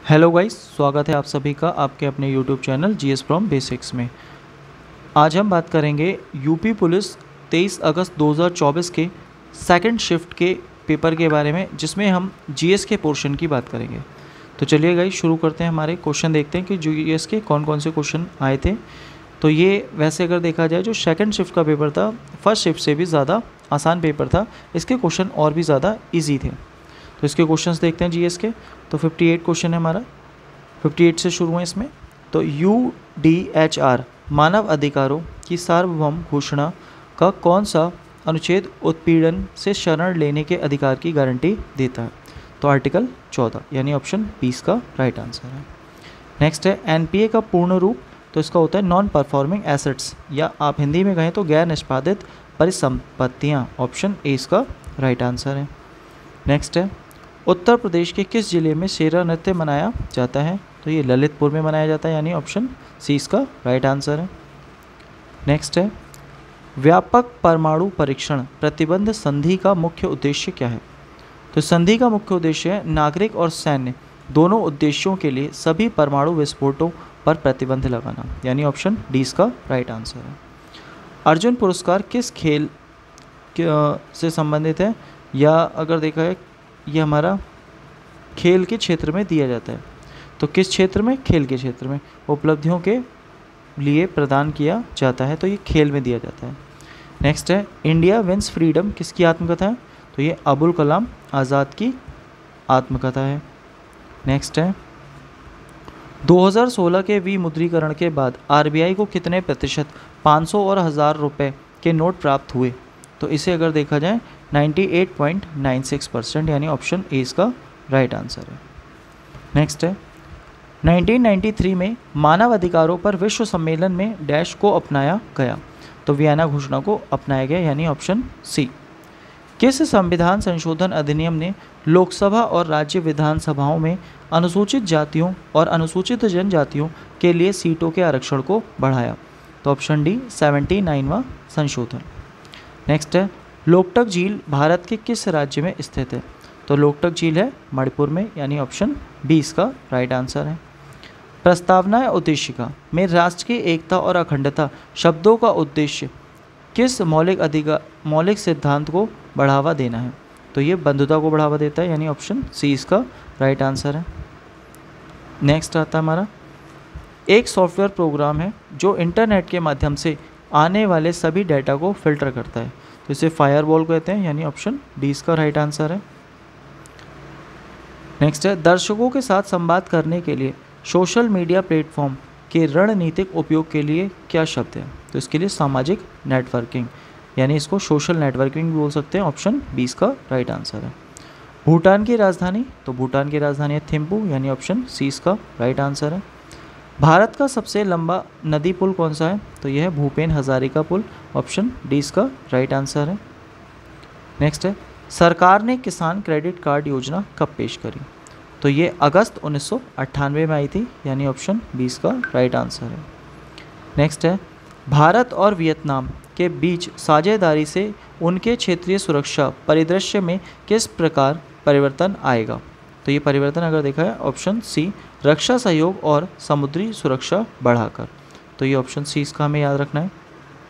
Hello guys, स्वागत है आप सभी का आपके अपने YouTube channel GS from basics में। आज हम बात करेंगे यूपी पुलिस 23 अगस्त 2024 के सेकंड शिफ्ट के पेपर के बारे में, जिसमें हम जीएस के पोर्शन की बात करेंगे। तो चलिए गाइस शुरू करते हैं। हमारे क्वेश्चन देखते हैं कि जीएस के कौन कौन से क्वेश्चन आए थे। तो ये वैसे अगर देखा जाए, जो सेकंड शिफ्ट का पेपर था फर्स्ट शिफ्ट से भी ज़्यादा आसान पेपर था। इसके क्वेश्चन और भी ज़्यादा ईजी थे। तो इसके क्वेश्चंस देखते हैं जीएस के। तो 58 क्वेश्चन है हमारा, 58 से शुरू है इसमें। तो यूडीएचआर मानव अधिकारों की सार्वभौम घोषणा का कौन सा अनुच्छेद उत्पीड़न से शरण लेने के अधिकार की गारंटी देता है? तो आर्टिकल 14 यानी ऑप्शन 20 का राइट आंसर है। नेक्स्ट है एनपीए का पूर्ण रूप। तो इसका होता है नॉन परफॉर्मिंग एसेट्स, या आप हिंदी में कहें तो गैर निष्पादित परिसंपत्तियाँ। ऑप्शन ए इसका राइट आंसर है। नेक्स्ट है उत्तर प्रदेश के किस जिले में शेरा नृत्य मनाया जाता है? तो ये ललितपुर में मनाया जाता है, यानी ऑप्शन सी इसका राइट आंसर है। नेक्स्ट है व्यापक परमाणु परीक्षण प्रतिबंध संधि का मुख्य उद्देश्य क्या है? तो संधि का मुख्य उद्देश्य है नागरिक और सैन्य दोनों उद्देश्यों के लिए सभी परमाणु विस्फोटों पर प्रतिबंध लगाना, यानी ऑप्शन डी इसका राइट आंसर है। अर्जुन पुरस्कार किस खेल से संबंधित है? या अगर देखा है ये हमारा खेल के क्षेत्र में दिया जाता है। तो किस क्षेत्र में? खेल के क्षेत्र में उपलब्धियों के लिए प्रदान किया जाता है, तो ये खेल में दिया जाता है। नेक्स्ट है इंडिया विंस फ्रीडम किसकी आत्मकथा है? तो ये अबुल कलाम आज़ाद की आत्मकथा है। नेक्स्ट है 2016 के विमुद्रीकरण के बाद आरबीआई को कितने प्रतिशत 500 और 1000 रुपये के नोट प्राप्त हुए? तो इसे अगर देखा जाए 98.96%, यानी ऑप्शन ए इसका राइट आंसर है। नेक्स्ट है 1993 में मानव अधिकारों पर विश्व सम्मेलन में डैश को अपनाया गया? तो वियना घोषणा को अपनाया गया, यानी ऑप्शन सी। किस संविधान संशोधन अधिनियम ने लोकसभा और राज्य विधानसभाओं में अनुसूचित जातियों और अनुसूचित जनजातियों के लिए सीटों के आरक्षण को बढ़ाया? तो ऑप्शन डी 79वां संशोधन। नेक्स्ट है लोकटक झील भारत के किस राज्य में स्थित है? तो लोकटक झील है मणिपुर में, यानी ऑप्शन बी इसका राइट आंसर है। प्रस्तावना या उद्देशिका में राष्ट्र की एकता और अखंडता शब्दों का उद्देश्य किस मौलिक सिद्धांत को बढ़ावा देना है? तो ये बंधुता को बढ़ावा देता है, यानी ऑप्शन सी इसका राइट आंसर है। नेक्स्ट आता है हमारा एक सॉफ्टवेयर प्रोग्राम है जो इंटरनेट के माध्यम से आने वाले सभी डेटा को फिल्टर करता है, तो इसे फायरवॉल कहते हैं, यानी ऑप्शन डी इसका राइट आंसर है। नेक्स्ट है दर्शकों के साथ संवाद करने के लिए सोशल मीडिया प्लेटफॉर्म के रणनीतिक उपयोग के लिए क्या शब्द है? तो इसके लिए सामाजिक नेटवर्किंग, यानी इसको सोशल नेटवर्किंग भी बोल सकते हैं, ऑप्शन बी इसका राइट आंसर है। भूटान की राजधानी? तो भूटान की राजधानी है थिम्पू, यानी ऑप्शन सी इसका राइट आंसर है। भारत का सबसे लंबा नदी पुल कौन सा है? तो यह है भूपेन हजारिका पुल, ऑप्शन डी इसका राइट आंसर है। नेक्स्ट है सरकार ने किसान क्रेडिट कार्ड योजना कब पेश करी? तो ये अगस्त 1998 में आई थी, यानी ऑप्शन बी इसका राइट आंसर है। नेक्स्ट है भारत और वियतनाम के बीच साझेदारी से उनके क्षेत्रीय सुरक्षा परिदृश्य में किस प्रकार परिवर्तन आएगा? तो ये परिवर्तन अगर देखा है ऑप्शन सी रक्षा सहयोग और समुद्री सुरक्षा बढ़ाकर, तो ये ऑप्शन सी इसका हमें याद रखना है।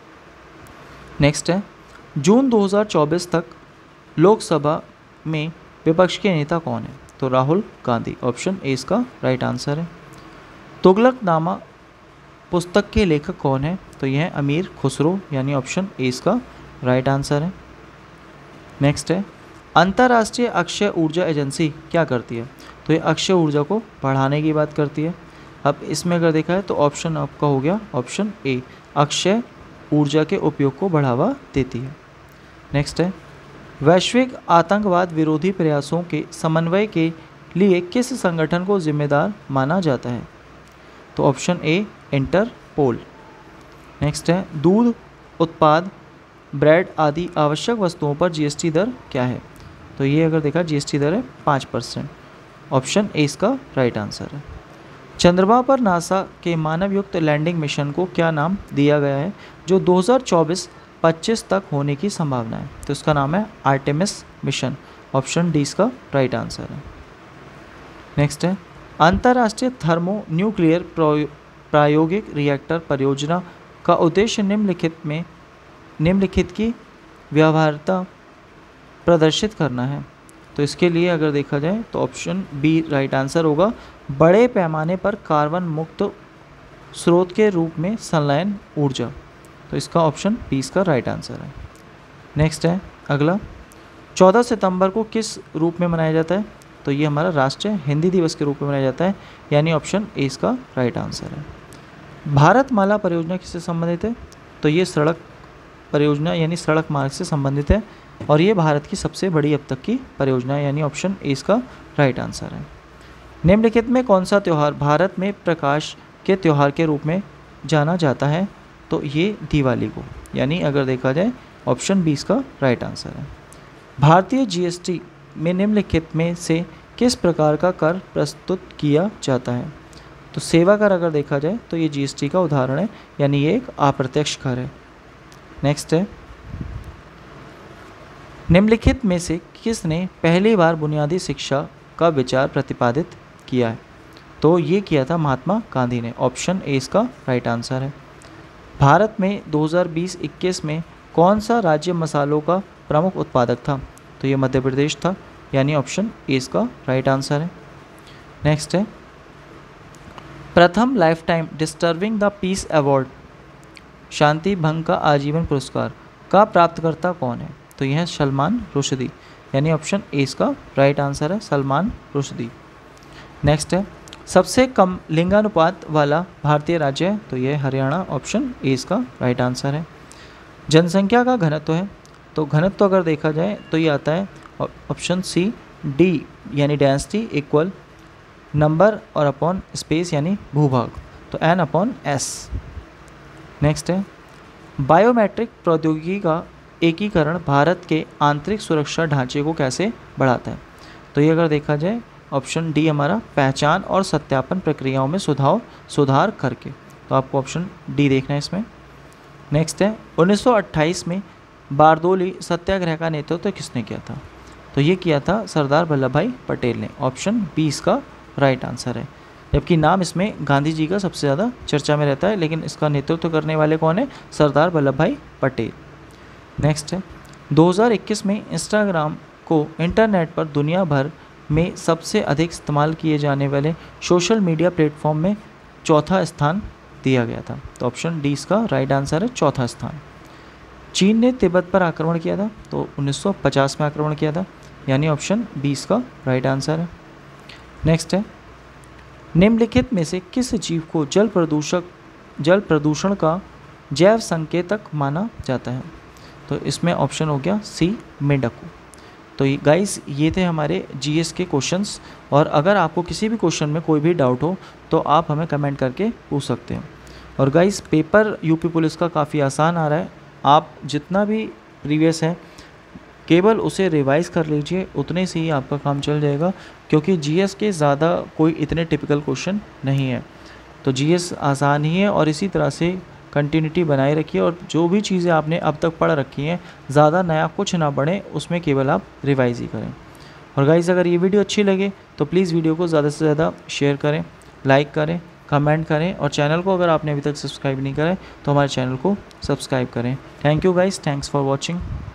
नेक्स्ट है जून 2024 तक लोकसभा में विपक्ष के नेता कौन है? तो राहुल गांधी, ऑप्शन ए इसका राइट आंसर है। तुगलकनामा पुस्तक के लेखक कौन है? तो यह है अमीर खुसरो, यानी ऑप्शन ए इसका राइट आंसर है। नेक्स्ट है अंतर्राष्ट्रीय अक्षय ऊर्जा एजेंसी क्या करती है? तो ये अक्षय ऊर्जा को बढ़ाने की बात करती है। अब इसमें अगर देखा है तो ऑप्शन आपका हो गया ऑप्शन ए, अक्षय ऊर्जा के उपयोग को बढ़ावा देती है। नेक्स्ट है वैश्विक आतंकवाद विरोधी प्रयासों के समन्वय के लिए किस संगठन को जिम्मेदार माना जाता है? तो ऑप्शन ए इंटरपोल। नेक्स्ट है दूध उत्पाद ब्रेड आदि आवश्यक वस्तुओं पर जीएसटी दर क्या है? तो ये अगर देखा जीएसटी दर है 5%, ऑप्शन ए इसका राइट आंसर है। चंद्रमा पर नासा के मानवयुक्त लैंडिंग मिशन को क्या नाम दिया गया है जो 2024-25 तक होने की संभावना है? तो इसका नाम है आर्टेमिस मिशन, ऑप्शन डी इसका राइट आंसर है। नेक्स्ट है अंतर्राष्ट्रीय थर्मो न्यूक्लियर प्रायोगिक रिएक्टर परियोजना का उद्देश्य निम्नलिखित की व्यवहार्यता प्रदर्शित करना है। तो इसके लिए अगर देखा जाए तो ऑप्शन बी राइट आंसर होगा। बड़े पैमाने पर कार्बन मुक्त स्रोत के रूप में संलयन ऊर्जा। तो इसका ऑप्शन बी इसका राइट आंसर है। नेक्स्ट है अगला, 14 सितंबर को किस रूप में मनाया जाता है? तो ये हमारा राष्ट्रीय हिंदी दिवस के रूप में मनाया जाता है, यानी ऑप्शन ए इसका राइट आंसर है। भारतमाला परियोजना किससे संबंधित है? तो ये सड़क परियोजना यानी सड़क मार्ग से संबंधित है और ये भारत की सबसे बड़ी अब तक की परियोजना है, यानी ऑप्शन ए इसका राइट आंसर है। निम्नलिखित में कौन सा त्यौहार भारत में प्रकाश के त्यौहार के रूप में जाना जाता है? तो ये दिवाली को, यानी अगर देखा जाए ऑप्शन बी इसका राइट आंसर है। भारतीय जीएसटी में निम्नलिखित में से किस प्रकार का कर प्रस्तुत किया जाता है? तो सेवा कर अगर देखा जाए तो ये जीएसटी का उदाहरण है, यानी ये एक अप्रत्यक्ष कर है। नेक्स्ट है, निम्नलिखित में से किसने पहली बार बुनियादी शिक्षा का विचार प्रतिपादित किया है? तो ये किया था महात्मा गांधी ने, ऑप्शन ए इसका राइट आंसर है। भारत में 2020-21 में कौन सा राज्य मसालों का प्रमुख उत्पादक था? तो ये मध्य प्रदेश था, यानी ऑप्शन ए इसका राइट आंसर है। नेक्स्ट है, प्रथम life time disturbing the peace award शांति भंग का आजीवन पुरस्कार का प्राप्तकर्ता कौन है? तो यह है सलमान रुश्दी, यानी ऑप्शन ए इसका राइट आंसर है, सलमान रुश्दी। नेक्स्ट है, सबसे कम लिंगानुपात वाला भारतीय राज्य है? तो यह हरियाणा, ऑप्शन ए इसका राइट आंसर है। जनसंख्या का घनत्व है? तो घनत्व अगर देखा जाए तो ये आता है ऑप्शन सी डी, यानी डेंसिटी इक्वल नंबर और अपॉन स्पेस यानी भूभाग, तो एन अपॉन एस। नेक्स्ट है, बायोमेट्रिक प्रौद्योगिकी का एकीकरण भारत के आंतरिक सुरक्षा ढांचे को कैसे बढ़ाता है? तो ये अगर देखा जाए ऑप्शन डी हमारा पहचान और सत्यापन प्रक्रियाओं में सुधार करके, तो आपको ऑप्शन डी देखना है इसमें। नेक्स्ट है, 1928 में बारदोली सत्याग्रह का नेतृत्व किसने किया था? तो ये किया था सरदार वल्लभ भाई पटेल ने, ऑप्शन बी इसका राइट आंसर है। जबकि नाम इसमें गांधी जी का सबसे ज़्यादा चर्चा में रहता है, लेकिन इसका नेतृत्व करने वाले कौन है? सरदार वल्लभ भाई पटेल। नेक्स्ट है, 2021 में इंस्टाग्राम को इंटरनेट पर दुनिया भर में सबसे अधिक इस्तेमाल किए जाने वाले सोशल मीडिया प्लेटफॉर्म में चौथा स्थान दिया गया था। तो ऑप्शन डी इसका राइट आंसर है, चौथा स्थान। चीन ने तिब्बत पर आक्रमण किया था? तो 1950 में आक्रमण किया था, यानी ऑप्शन बी इसका राइट आंसर है। नेक्स्ट है, निम्नलिखित में से किस जीव को जल प्रदूषण का जैव संकेतक माना जाता है? तो इसमें ऑप्शन हो गया सी मेंढक। तो गाइस ये थे हमारे जीएस के क्वेश्चंस, और अगर आपको किसी भी क्वेश्चन में कोई भी डाउट हो तो आप हमें कमेंट करके पूछ सकते हैं। और गाइस पेपर यूपी पुलिस का काफ़ी आसान आ रहा है, आप जितना भी प्रीवियस है केवल उसे रिवाइज कर लीजिए, उतने से ही आपका काम चल जाएगा, क्योंकि जीएस के ज़्यादा कोई इतने टिपिकल क्वेश्चन नहीं है। तो जीएस आसान ही है, और इसी तरह से कंटिन्यूटी बनाए रखिए, और जो भी चीज़ें आपने अब तक पढ़ रखी हैं ज़्यादा नया कुछ ना पढ़ें, उसमें केवल आप रिवाइज ही करें। और गाइस अगर ये वीडियो अच्छी लगे तो प्लीज़ वीडियो को ज़्यादा से ज़्यादा शेयर करें, लाइक करें, कमेंट करें, और चैनल को अगर आपने अभी तक सब्सक्राइब नहीं करा है तो हमारे चैनल को सब्सक्राइब करें। Thank you guys, thanks for watching.